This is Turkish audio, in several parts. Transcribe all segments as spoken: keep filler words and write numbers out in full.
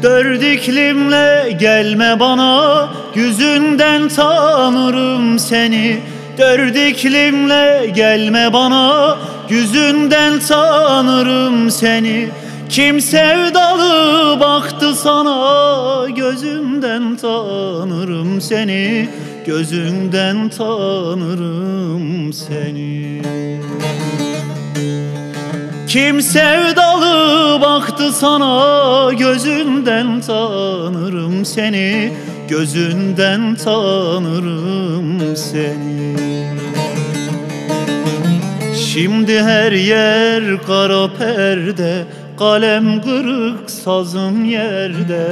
Dört iklimle gelme bana, yüzünden tanırım seni. Dört iklimle gelme bana, yüzünden tanırım seni. Kim sevdalı baktı sana, gözünden tanırım seni. Gözünden tanırım seni. Kim sevdalı baktı sana, gözünden tanırım seni. Gözünden tanırım seni. Şimdi her yer kara perde, kalem kırık sazım yerde.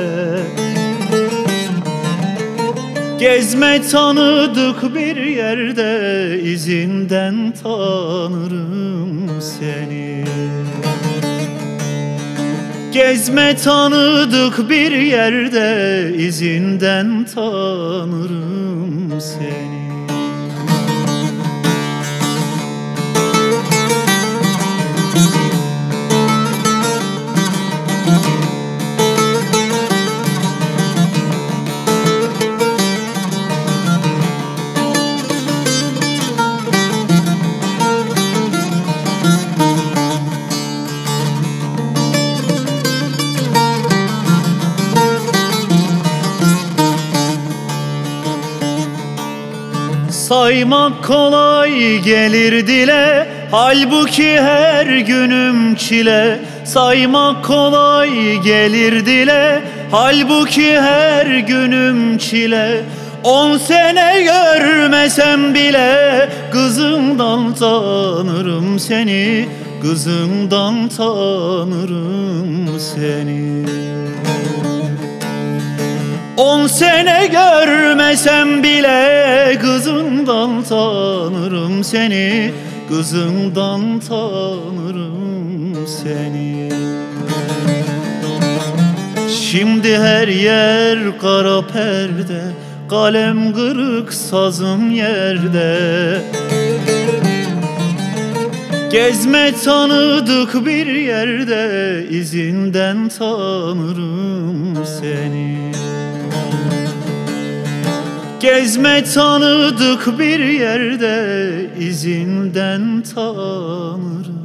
Gezme tanıdık bir yerde, izinden tanırım seni. Gezme tanıdık bir yerde, izinden tanırım seni. Saymak kolay gelir dile, halbuki her günüm çile. Saymak kolay gelir dile, halbuki her günüm çile. On sene görmesem bile, kızımdan tanırım seni. Kızımdan tanırım seni. On sene görmesem bile, kızımdan tanırım seni. Kızımdan tanırım seni. Şimdi her yer kara perde, kalem kırık sazım yerde. Gezme tanıdık bir yerde, izinden tanırım seni. Gezme tanıdık bir yerde, izinden tanırım